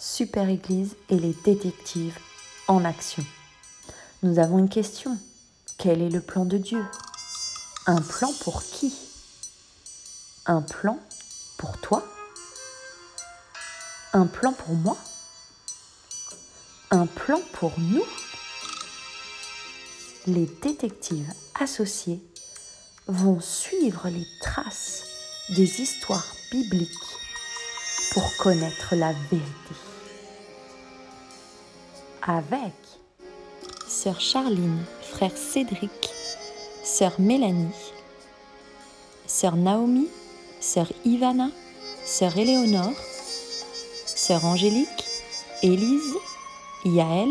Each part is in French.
Super Église et les détectives en action. Nous avons une question. Quel est le plan de Dieu? Un plan pour qui? Un plan pour toi? Un plan pour moi? Un plan pour nous? Les détectives associés vont suivre les traces des histoires bibliques pour connaître la vérité. Avec sœur Charline, frère Cédric, sœur Mélanie, sœur Naomi, sœur Ivana, sœur Éléonore, sœur Angélique, Élise, Yaël,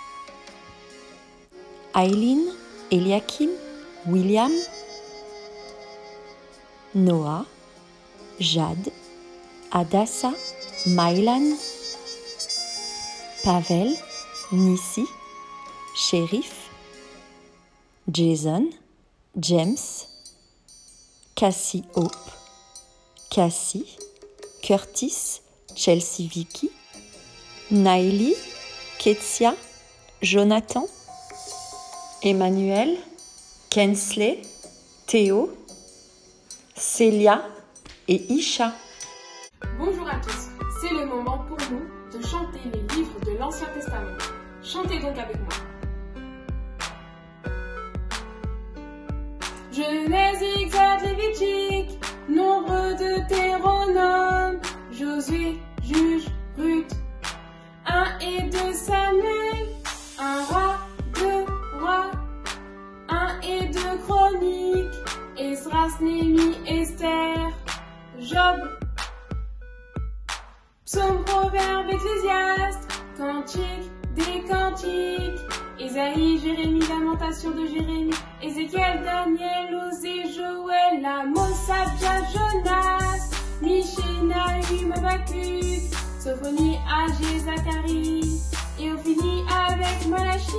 Aileen, Eliakim, William, Noah, Jade, Adassa, Maïlan, Pavel, Nissi, Shérif, Jason, James, Cassie Hope, Cassie, Curtis, Chelsea Vicky, Naïli, Ketsia, Jonathan, Emmanuel, Kensley, Théo, Célia et Isha. Bonjour à tous, c'est le moment pour nous de chanter les livres de l'Ancien Testament. Chantez donc avec moi. Genèse, Exode, Lévitique, Nombre, Deutéronome, Josué, Juge, Ruth, 1 et 2 Samuel, 1 roi, 2 rois, 1 et 2 Chroniques, Esdras, Néhémie, Esther, Job, Psaume, Proverbe, Ecclésiaste, Cantique, des Cantiques, Ésaïe, Jérémie, Lamentation de Jérémie, Ézéchiel, Daniel, Osée, Joël, Amos, Abdias, Jonas, Michée, Nahum, Habakkuk, Sophonie, Agé, Zacharie, et on finit avec Malachie.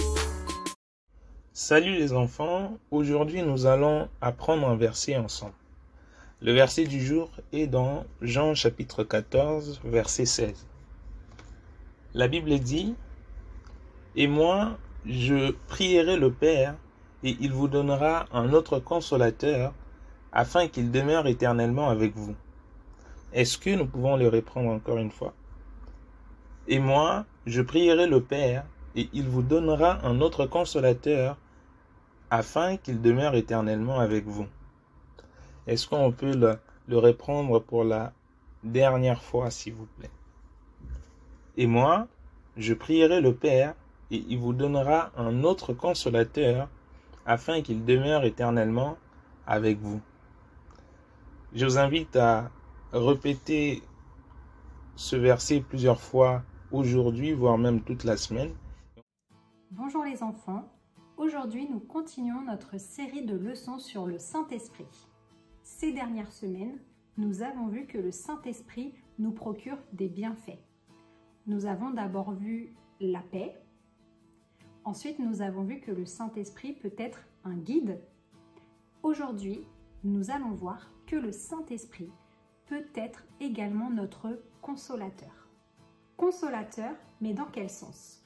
Salut les enfants, aujourd'hui nous allons apprendre un verset ensemble. Le verset du jour est dans Jean chapitre 14, verset 16. La Bible dit « Et moi, je prierai le Père, et il vous donnera un autre consolateur, afin qu'il demeure éternellement avec vous. » Est-ce que nous pouvons le reprendre encore une fois? « Et moi, je prierai le Père, et il vous donnera un autre consolateur, afin qu'il demeure éternellement avec vous. » Est-ce qu'on peut le reprendre pour la dernière fois, s'il vous plaît? Et moi, je prierai le Père, et il vous donnera un autre consolateur, afin qu'il demeure éternellement avec vous. Je vous invite à répéter ce verset plusieurs fois aujourd'hui, voire même toute la semaine. Bonjour les enfants, aujourd'hui nous continuons notre série de leçons sur le Saint-Esprit. Ces dernières semaines, nous avons vu que le Saint-Esprit nous procure des bienfaits. Nous avons d'abord vu la paix. Ensuite, nous avons vu que le Saint-Esprit peut être un guide. Aujourd'hui, nous allons voir que le Saint-Esprit peut être également notre consolateur. Consolateur, mais dans quel sens?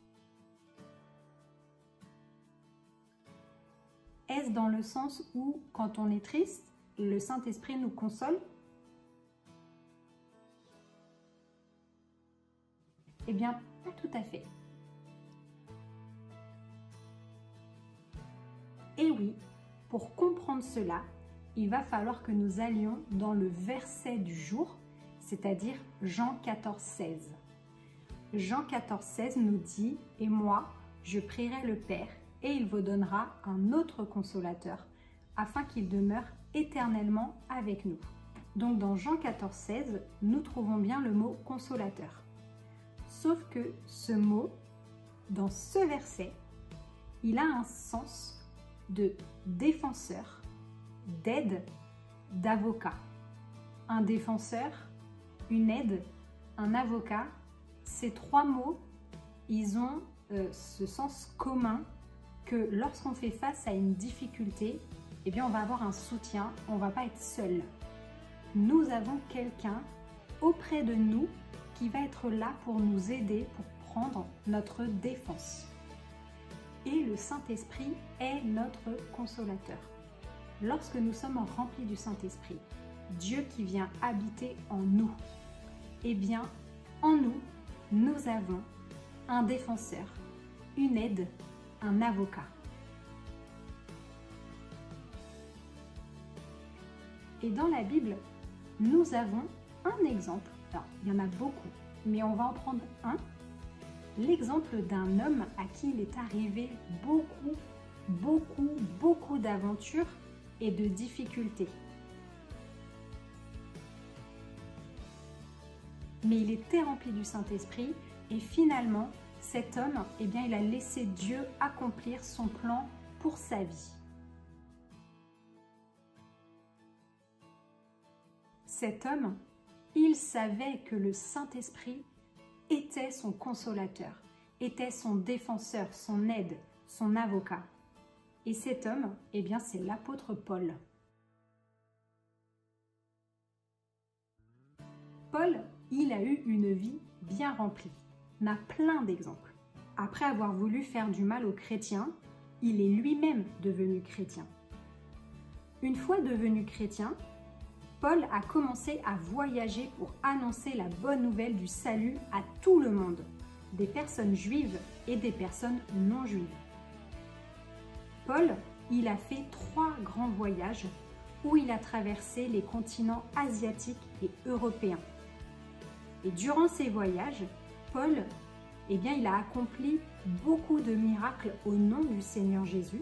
Est-ce dans le sens où, quand on est triste, le Saint-Esprit nous console? Eh bien, pas tout à fait. Et oui, pour comprendre cela, il va falloir que nous allions dans le verset du jour, c'est-à-dire Jean 14, 16. Jean 14, 16 nous dit « Et moi, je prierai le Père, et il vous donnera un autre consolateur, afin qu'il demeure éternellement avec nous. » Donc dans Jean 14, 16, nous trouvons bien le mot consolateur. Sauf que ce mot, dans ce verset, il a un sens de défenseur, d'aide, d'avocat. Un défenseur, une aide, un avocat, ces trois mots, ils ont ce sens commun que lorsqu'on fait face à une difficulté, eh bien on va avoir un soutien, on ne va pas être seul. Nous avons quelqu'un auprès de nous qui va être là pour nous aider, pour prendre notre défense. Et le Saint-Esprit est notre consolateur. Lorsque nous sommes remplis du Saint-Esprit, Dieu qui vient habiter en nous, eh bien, en nous, nous avons un défenseur, une aide, un avocat. Et dans la Bible, nous avons un exemple. Alors, il y en a beaucoup, mais on va en prendre un. L'exemple d'un homme à qui il est arrivé beaucoup d'aventures et de difficultés. Mais il était rempli du Saint-Esprit et finalement, cet homme, eh bien, il a laissé Dieu accomplir son plan pour sa vie. Cet homme, il savait que le Saint-Esprit était son consolateur, était son défenseur, son aide, son avocat. Et cet homme, eh bien, c'est l'apôtre Paul. Paul, il a eu une vie bien remplie. On a plein d'exemples. Après avoir voulu faire du mal aux chrétiens, il est lui-même devenu chrétien. Une fois devenu chrétien, Paul a commencé à voyager pour annoncer la bonne nouvelle du salut à tout le monde, des personnes juives et des personnes non juives. Paul, il a fait 3 grands voyages où il a traversé les continents asiatiques et européens. Et durant ces voyages, Paul, eh bien, il a accompli beaucoup de miracles au nom du Seigneur Jésus.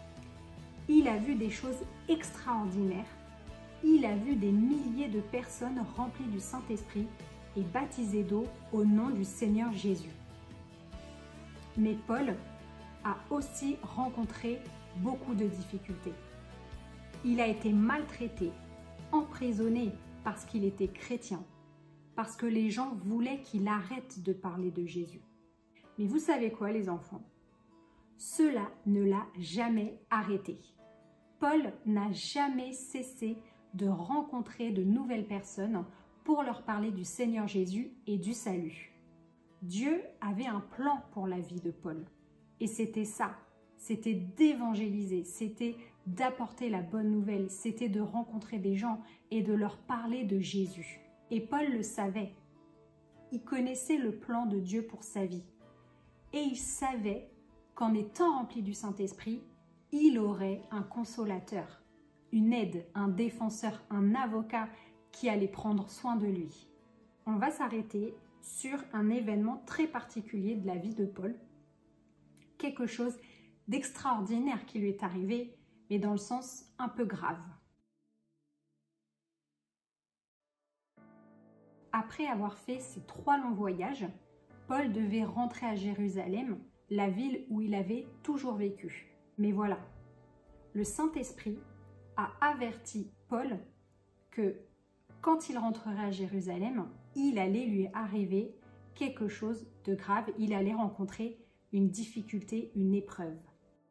Il a vu des choses extraordinaires. Il a vu des milliers de personnes remplies du Saint-Esprit et baptisées d'eau au nom du Seigneur Jésus. Mais Paul a aussi rencontré beaucoup de difficultés. Il a été maltraité, emprisonné parce qu'il était chrétien, parce que les gens voulaient qu'il arrête de parler de Jésus. Mais vous savez quoi, les enfants? Cela ne l'a jamais arrêté. Paul n'a jamais cessé de rencontrer de nouvelles personnes pour leur parler du Seigneur Jésus et du salut. Dieu avait un plan pour la vie de Paul. Et c'était ça, c'était d'évangéliser, c'était d'apporter la bonne nouvelle, c'était de rencontrer des gens et de leur parler de Jésus. Et Paul le savait. Il connaissait le plan de Dieu pour sa vie. Et il savait qu'en étant rempli du Saint-Esprit, il aurait un consolateur, une aide, un défenseur, un avocat qui allait prendre soin de lui. On va s'arrêter sur un événement très particulier de la vie de Paul, quelque chose d'extraordinaire qui lui est arrivé, mais dans le sens un peu grave. Après avoir fait ces 3 longs voyages, Paul devait rentrer à Jérusalem, la ville où il avait toujours vécu. Mais voilà, le Saint-Esprit a averti Paul que quand il rentrerait à Jérusalem, il allait lui arriver quelque chose de grave, il allait rencontrer une difficulté, une épreuve.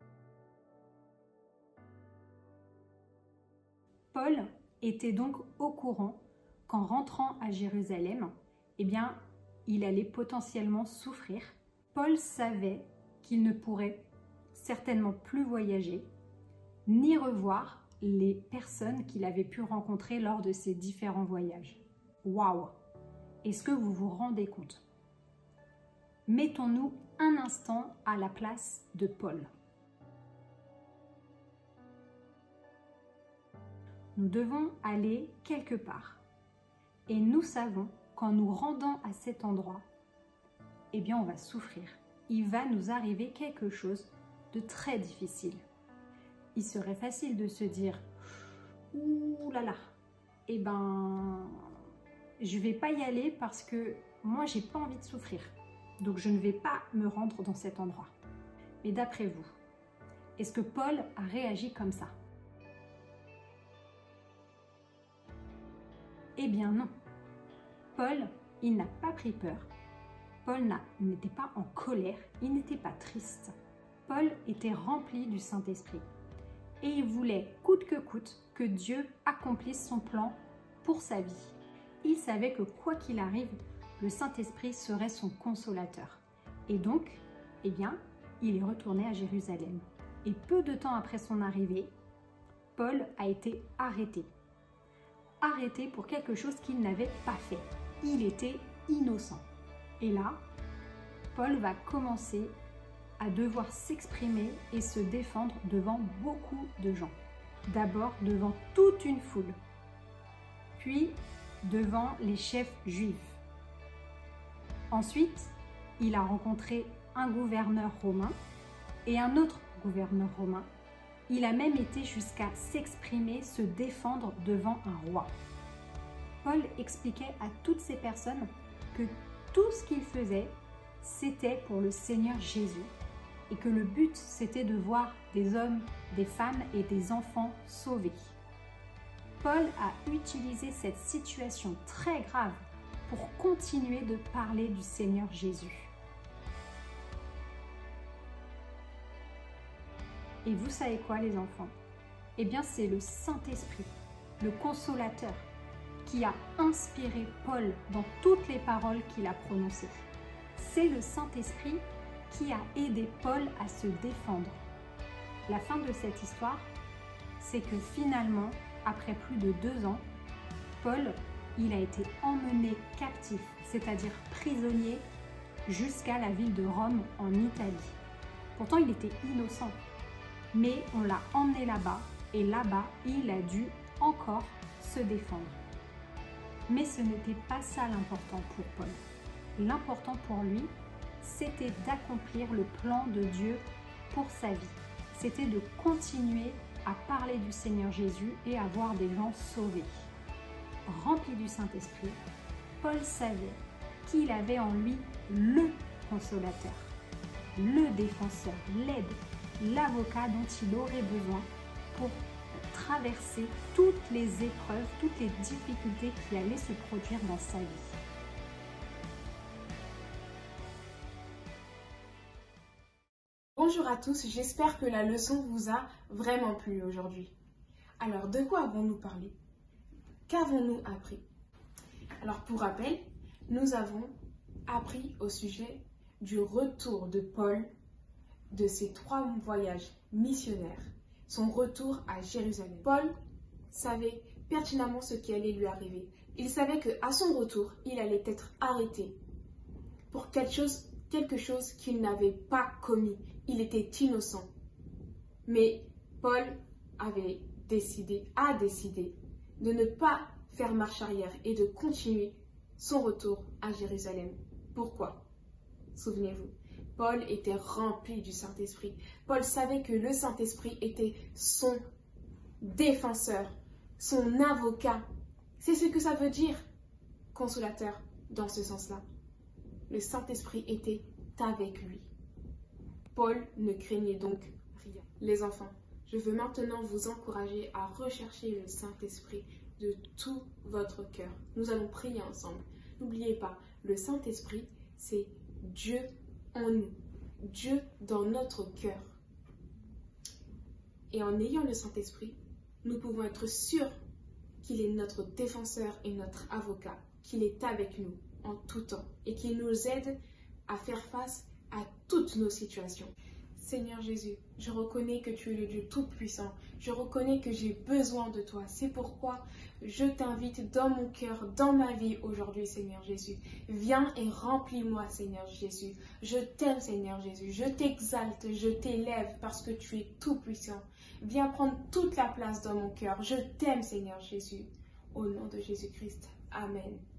Paul était donc au courant qu'en rentrant à Jérusalem, eh bien, il allait potentiellement souffrir. Paul savait qu'il ne pourrait certainement plus voyager, ni revoir les personnes qu'il avait pu rencontrer lors de ces différents voyages. Waouh! Est-ce que vous vous rendez compte? Mettons-nous un instant à la place de Paul. Nous devons aller quelque part. Et nous savons qu'en nous rendant à cet endroit, eh bien on va souffrir. Il va nous arriver quelque chose de très difficile. Il serait facile de se dire « Ouh là là, eh ben, je vais pas y aller parce que moi j'ai pas envie de souffrir. Donc je ne vais pas me rendre dans cet endroit. » Mais d'après vous, est-ce que Paul a réagi comme ça? Eh bien non. Paul, il n'a pas pris peur. Paul n'était pas en colère, il n'était pas triste. Paul était rempli du Saint-Esprit. Et il voulait, coûte que Dieu accomplisse son plan pour sa vie. Il savait que quoi qu'il arrive, le Saint-Esprit serait son consolateur. Et donc, eh bien, il est retourné à Jérusalem. Et peu de temps après son arrivée, Paul a été arrêté. Arrêté pour quelque chose qu'il n'avait pas fait. Il était innocent. Et là, Paul va commencer à devoir s'exprimer et se défendre devant beaucoup de gens. D'abord devant toute une foule, puis devant les chefs juifs. Ensuite, il a rencontré un gouverneur romain et un autre gouverneur romain. Il a même été jusqu'à s'exprimer, se défendre devant un roi. Paul expliquait à toutes ces personnes que tout ce qu'il faisait, c'était pour le Seigneur Jésus et que le but, c'était de voir des hommes, des femmes et des enfants sauvés. Paul a utilisé cette situation très grave pour continuer de parler du Seigneur Jésus. Et vous savez quoi, les enfants? Eh bien, c'est le Saint-Esprit, le consolateur, qui a inspiré Paul dans toutes les paroles qu'il a prononcées. C'est le Saint-Esprit qui a aidé Paul à se défendre. La fin de cette histoire, c'est que finalement, après plus de 2 ans, Paul, il a été emmené captif, c'est-à-dire prisonnier, jusqu'à la ville de Rome en Italie. Pourtant, il était innocent, mais on l'a emmené là-bas, et là-bas, il a dû encore se défendre. Mais ce n'était pas ça l'important pour Paul. L'important pour lui, c'était d'accomplir le plan de Dieu pour sa vie. C'était de continuer à parler du Seigneur Jésus et à voir des gens sauvés. Rempli du Saint-Esprit, Paul savait qu'il avait en lui le consolateur, le défenseur, l'aide, l'avocat dont il aurait besoin pour traverser toutes les épreuves, toutes les difficultés qui allaient se produire dans sa vie. Bonjour à tous, j'espère que la leçon vous a vraiment plu aujourd'hui. Alors, de quoi avons-nous parlé? Qu'avons-nous appris? Alors, pour rappel, nous avons appris au sujet du retour de Paul de ses 3 voyages missionnaires, son retour à Jérusalem. Paul savait pertinemment ce qui allait lui arriver. Il savait qu'à son retour, il allait être arrêté pour quelque chose qu'il n'avait pas commis. Il était innocent. Mais Paul a décidé de ne pas faire marche arrière et de continuer son retour à Jérusalem. Pourquoi? Souvenez-vous, Paul était rempli du Saint-Esprit. Paul savait que le Saint-Esprit était son défenseur, son avocat. C'est ce que ça veut dire, consolateur, dans ce sens-là. Le Saint-Esprit était avec lui. Paul ne craignait donc rien. Les enfants, je veux maintenant vous encourager à rechercher le Saint-Esprit de tout votre cœur. Nous allons prier ensemble. N'oubliez pas, le Saint-Esprit, c'est Dieu en nous, Dieu dans notre cœur. Et en ayant le Saint-Esprit, nous pouvons être sûrs qu'il est notre défenseur et notre avocat, qu'il est avec nous en tout temps et qu'il nous aide à faire face à toutes nos situations. Seigneur Jésus, je reconnais que tu es le Dieu Tout-Puissant. Je reconnais que j'ai besoin de toi. C'est pourquoi je t'invite dans mon cœur, dans ma vie aujourd'hui, Seigneur Jésus. Viens et remplis-moi, Seigneur Jésus. Je t'aime, Seigneur Jésus. Je t'exalte, je t'élève parce que tu es Tout-Puissant. Viens prendre toute la place dans mon cœur. Je t'aime, Seigneur Jésus. Au nom de Jésus-Christ. Amen.